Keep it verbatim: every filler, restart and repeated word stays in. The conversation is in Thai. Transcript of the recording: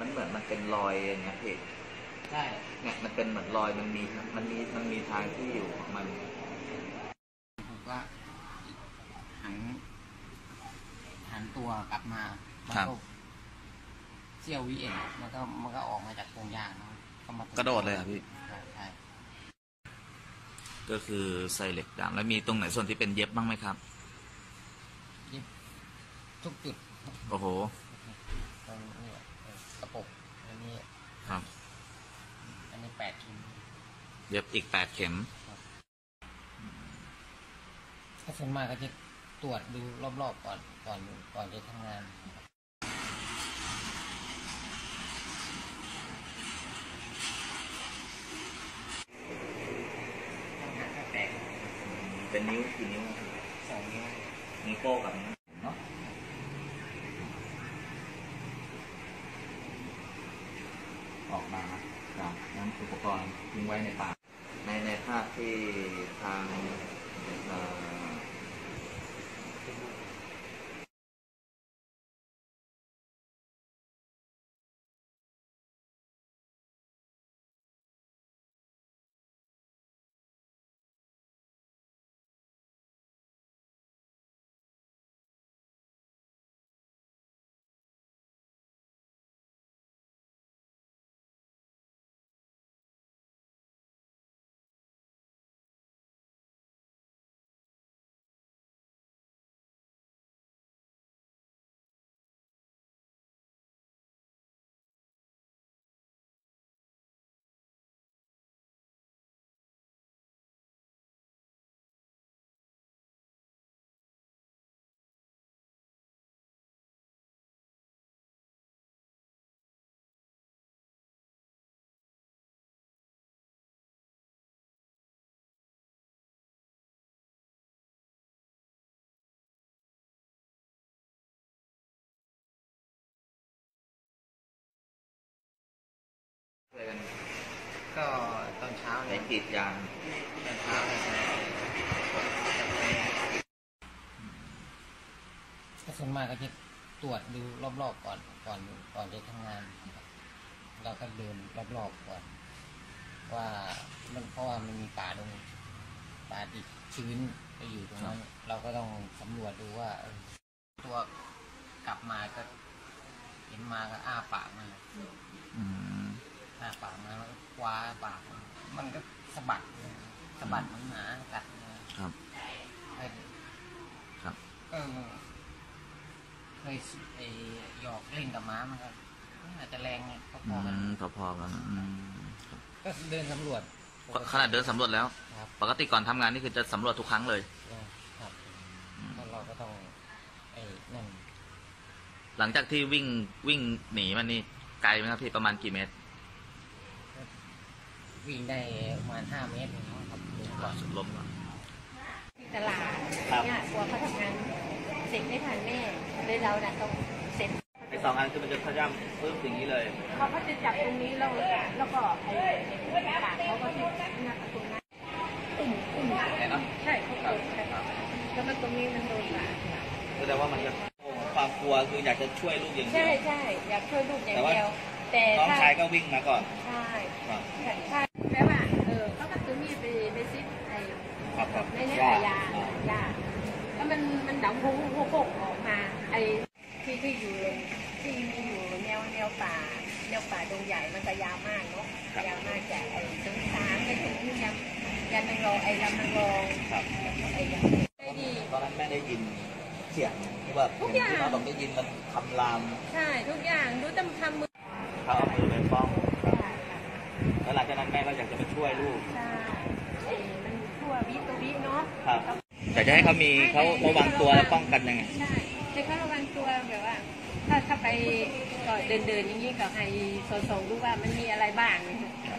มันเหมือนมันเป็นรอยอย่างเงี้ยพี่ใช่เนี่ยมันเป็นเหมือนรอยมันมีมันมีมันมีทางที่อยู่ของมันผมก็หันหันตัวกลับมามันก็เซี่ยววิเอ็นมันก็มันก็ออกมาจากโพรงยางก็มากระโดดเลยอ่ะพี่ใช่ก็คือใส่เหล็กดามแล้วมีตรงไหนส่วนที่เป็นเย็บบ้างไหมครับเย็บทุกจุดโอ้โหตรงนี้กระปุกอันนี้ครับอันนี้แปดเข็มเย็บอีกแปดเข็มถ้าส่วนมากก็จะตรวจดูรอบๆก่อนก่อนก่อนจะทำงานเป็นนิ้วกี่นิ้วสองนิ้วนิ้วโป้กับนิ้วเนาะออกมาจากนั้นอุปกรณ์ทิ้งไว้ในป่าในในภาพที่ทางก็ตอนเช้าในกีดยางตอนเช้าก็ส่วนมากก็จะตรวจดูรอบๆก่อนก่อนก่อนจะทำงานเราก็เดินรอบๆก่อนว่ามันเพราะว่ามันมีป่าตรงป่าดิบชื้นไปอยู่ตรงนั้นเราก็ต้องสำรวจดูว่าตัวกลับมาก็เห็นมาก็อ้าปากมาอ้าปากมาแล้วก็คว้าปากมันก็สะบัดสะบัดเหมือนหมากัดครับครับก็เคยไอหยอกเล่นกับม้ามันก็อาจจะแรงพอๆกันพอๆกันก็เดินสำรวจขนาดเดินสำรวจแล้วปกติก่อนทำงานนี่คือจะสำรวจทุกครั้งเลยครับเราก็ต้องไอ้นั่นหลังจากที่วิ่งวิ่งหนีมันนี่ไกลไหมครับพี่ประมาณกี่เมตรวิ่งได้ประมาณห้าเมตรนะครับก่อนสุดล้มก่อนที่ตลาดเนี่ยกลัวเขาทำงานเสร็จไม่ทันแม่เลยเราเนี่ยต้องเสร็จไอ้สองอันคือมันจะขย้ำปึ๊บอย่างนี้เลยเขาก็จะจับตรงนี้แล้วแล้วก็ไอ้ปากเขาก็จะหน้าตรงนั้นตุ่มตุ่มใช่เขาตุ่มใช่แล้วมันตรงนี้มันโดนปากแสดงว่ามันจะความกลัวคืออยากจะช่วยลูกอย่างเดียวใช่ใช่อยากช่วยลูกอย่างเดียวแต่น้องชายก็วิ่งมาก่อนใช่ใช่แปลว่าเออเขาก็ซื้อมีดไปไปซิดไอ้ในนี้ไอ้ยายาแล้วมันมันดังโผล่ออกมาไอ้ที่ที่อยู่ที่อยู่แนวแนวป่าแนวป่าดงใหญ่มันจะยาวมากเนาะยาวมากจากไอ้ถึงสามไปถึงยันยันนางรองไอ้ลำนางรองไอ้ยังได้ดีตอนนั้นแม่ได้ยินเสียงที่ว่าทุกอย่างที่เราต้องได้ยินมันคำรามใช่ทุกอย่างรู้จำทำมือเขาเอามือไปป้องแล้วหลังจากนั้นแม่ก็อยากจะไปช่วยลูกใช่มันทั่ววิตัววิเนาะครับแต่จะให้เขามีเขาระวังตัวและป้องกันยังไงใช่ให้เขาระวังตัวแบบว่าถ้าถ้าไปก็เดินเดินอย่างนี้ก็ให้สอนๆรู้ว่ามันมีอะไรบ้าง